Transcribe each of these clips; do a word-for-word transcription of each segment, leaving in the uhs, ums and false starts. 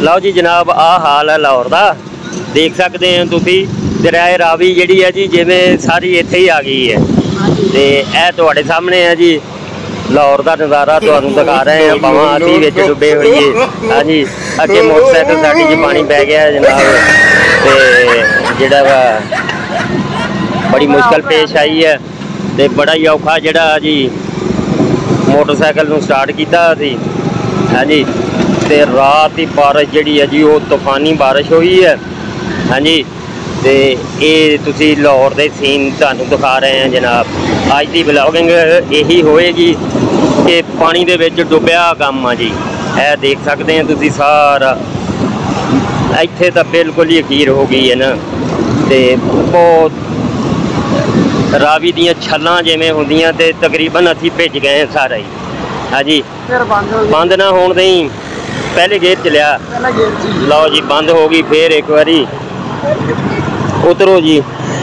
लो जी जनाब आ हाल है लाहौर का, देख सकते हैं तुसी दरियाए रावी जी है जी जिमें सारी इत्थे ही आ गई है। तो यह तुहाडे सामने है जी लाहौर का नज़ारा तुहानू दिखा रहे हैं। भावां असीं विच डुबे होइए। हाँ जी अगे मोटरसाइकिल साडी च पानी पै गया जनाब, तो जिहड़ा वा बड़ी मुश्किल पेश आई है। तो बड़ा ही औखा जिहड़ा जी मोटरसाइकिल नू स्टार्ट किया सी। हाँ जी तो रात की बारिश जी है जी वो तूफानी बारिश हुई है। हाँ जी तो ये तुसी लाहौर के सीन तुहानू दिखा रहे हैं जनाब। अज की ब्लॉगिंग यही होएगी कि पानी दे विच डुब्बिया काम आ जी। यह देख सकते हैं तुसी सारा इत्थे तो बिल्कुल ही अखीर हो गई है ना। तो बहुत रावी दियाँ छल्लां जिवें होंदियां ते तकरीबन असीं भिज गए हैं सारा ही। हाँ जी बंद ना होने दें, पहले गेट चलिया लो जी बंद हो गई। फिर एक बारी उतरो जी।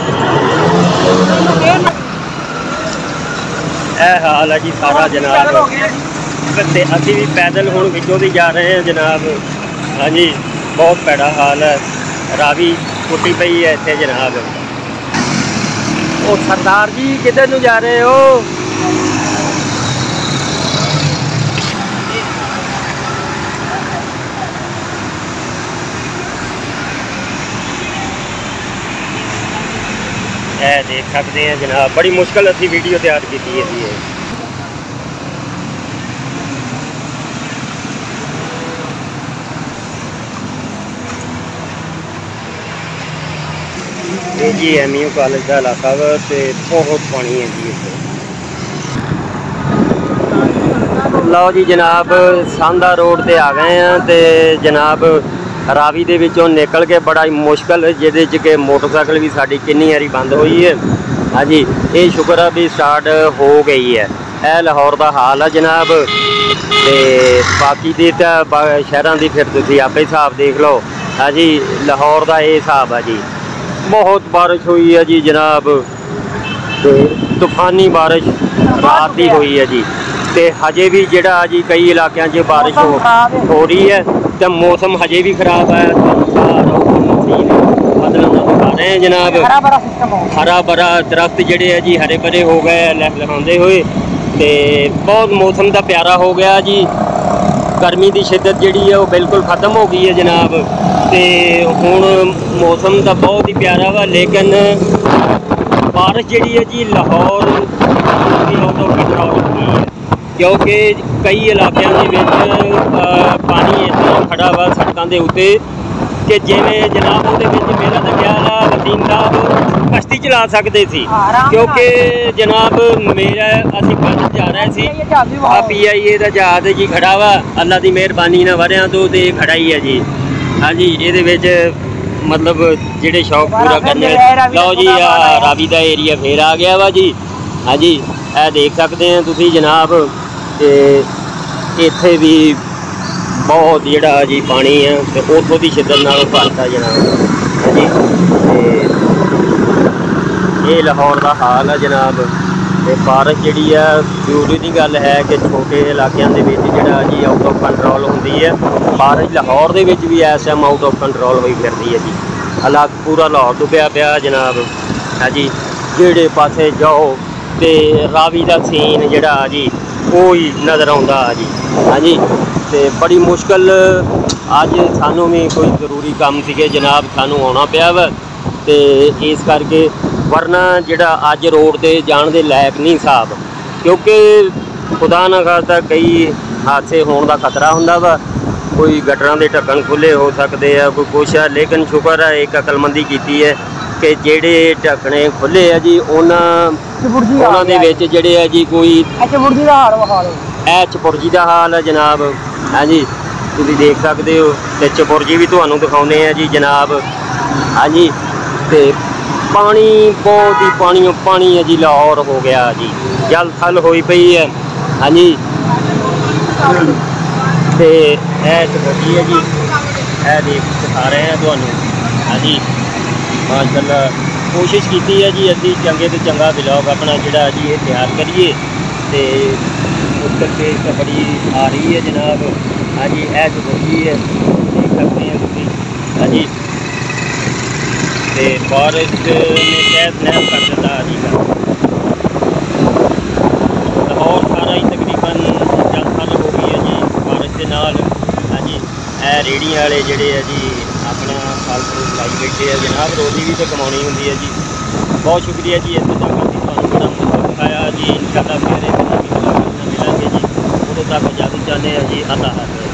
यह हाल है जी सारा जनाब। असी भी पैदल हुण विचों दी जा रहे हैं जनाब। हाँ जी बहुत भैड़ा हाल है, रावी टुटी पई है इत्थे जनाब। ओ सरदार जी किधर नूं जा रहे हो? है देख सकते हैं जनाब, बड़ी मुश्किल असी वीडियो तैयार की है जी। ये जी एम यू कॉलेज का इलाका वा ते बहुत पानी है जी इत्थे। लो जी जनाब सांदा रोड ते आ गए हैं तो जनाब रावी दे विचों निकल के बड़ा ही मुश्किल जिहदे च कि मोटरसाइकिल भी साडी किन्नी हारी बंद हुई है। हाँ जी ये शुक्र है भी स्टार्ट हो गई है। यह लाहौर का हाल है जनाब। तो बाकी दी तो शहरों की फिर तुसीं आपे हिसाब देख लो। हाँ जी लाहौर का ये हिसाब है जी। बहुत बारिश हुई है जी जनाब, तो तूफानी बारिश रात की हुई है जी। तो हजे भी जिहड़ा जी कई इलाकों च बारिश हो, हो रही है तो मौसम हजे भी खराब है। बदल दिखा रहे हैं जनाब, हरा भरा दरख्त जिहड़े है जी हरे भरे हो गए लहलहाते हुए। तो बहुत मौसम का प्यारा हो गया जी। गर्मी की शिद्दत जिहड़ी है वो बिल्कुल ख़त्म हो गई है जनाब। तो हुण मौसम तो बहुत ही प्यारा वा, लेकिन बारिश जिहड़ी है जी लाहौर आउट ऑफ कंट्रोल हो गई है, क्योंकि कई इलाकों के पानी इतना खड़ा वा सड़कों के उत्ते कि जिवें जनाब वो मेरा तो ख्याल है वसीम साहब कश्ती चला सकते सी, क्योंकि जनाब मेरा असीं पैदल जा रहे सी। आ पी आई ए का जहाज जी खड़ा वा, अल्लाह की मेहरबानी ना वरियां तो ते खड़ा ही है जी। हाँ जी ये मतलब जिहड़े शौक पूरा करने लो जी आ रावी का एरिया फिर आ गया वा जी। हाँ जी यह देख सकते हैं तुसी जनाब कि इत्थे भी बहुत जिहड़ा जी पानी है तो उतों की शिद्दत नाल भरता जनाब। हाँ जी ये लाहौर का हाल है जनाब। तो बारिश जिहड़ी है जरूरी की गल है कि छोटे इलाकों के जिहड़ा जी आउट ऑफ कंट्रोल होंदी है। बारिश लाहौर दे विच भी इस टाइम आउट ऑफ कंट्रोल हुई फिरती है जी। हालात पूरा लाहौर डुब्बिया पिया जनाब। हाँ जी जिहड़े पासे जाओ तो रावी का सीन जिहड़ा जी वो ही नज़र आउंदा जी। हाँ जी तो बड़ी मुश्किल अज सानू भी कोई जरूरी काम सीगे जनाब, सानू आना पिया वा। तो इस करके वरना जिहड़ा अज रोड ते जाण दे लायक नहीं साहब, क्योंकि खुदा ना खास्ता कई हादसे होने का खतरा हुंदा वा। कोई गटरां दे ढक्कन खुले हो सकते हैं, कोई कुछ है, लेकिन शुक्र है एक अकलमंदी की है कि जिहड़े ढक्कने खुले है जी उन्हां दे विच जिहड़े है जी कोई ऐ चपुरजी का हाल है जनाब। हाँ जी तुसीं देख सकते हो तो चपुरजी भी तुहानू दिखाउने हैं जी जनाब। हाँ जी तो पानी बहुत ही पानी पानी है जी लाहौर हो गया जी, जल थल होई पई है। हाँ जी तो यह चपुरजी है जी, यह देख दिखा रहे हैं तुहानू। हाँ जी माशाअल्लाह कोशिश की है जी असी चंगे तो चंगा ब्लॉग अपना जिहड़ा जी ये तैयार करिए। तो उस करके बड़ी आ रही है जनाब। हाँ जी यह चपुरजी है देख ਸਕਦੇ ਆ ਤੁਸੀਂ। ਹਾਂਜੀ ਤੇ ਬਾਰਿਸ਼ ਨੇ ਸ਼ਾਇਦ ਨਹਿਰ ਕਰ ਦਿੱਤਾ ਜੀ ਲਾਹੌਰ ਸਾਰਾ ਹੀ ਤਕਰੀਬਨ ਜਲ-ਥਲ ਹੋ ਗਈ ਹੈ ਜੀ ਬਾਰਿਸ਼ ਦੇ ਨਾਲ। ਹਾਂਜੀ ਇਹ ਰੇਹੜੀਆਂ ਵਾਲੇ ਜਿਹੜੇ ਆ ਜੀ ਆਪਣਾ ਫਲ ਫਰੂਟ ਲਾਈ ਬੈਠੇ ਆ ਜਨਾਬ, ਰੋਜ਼ੀ ਵੀ ਤਾਂ ਕਮਾਉਣੀ ਹੁੰਦੀ ਹੈ ਜੀ। ਬਹੁਤ ਸ਼ੁਕਰੀਆ ਜੀ ਇੱਥੇ ਤੱਕ ਅਸੀਂ ਤੁਹਾਨੂੰ ਬੜਾ ਮੌਕਾ ਦਿਖਾਇਆ ਜੀ। ਇਨਸ਼ਾਅੱਲਾ ਫਿਰ ਇੱਕ ਨਵੀਂ ਮੁਲਾਕਾਤ ਨਾਲ ਮਿਲਾਂਗੇ ਜੀ। ਉਦੋਂ ਤੱਕ ਇਜਾਜ਼ਤ ਚਾਹੁੰਦੇ ਹਾਂ ਜੀ। ਅੱਲਾ ਹਾਫ਼ਿਜ਼।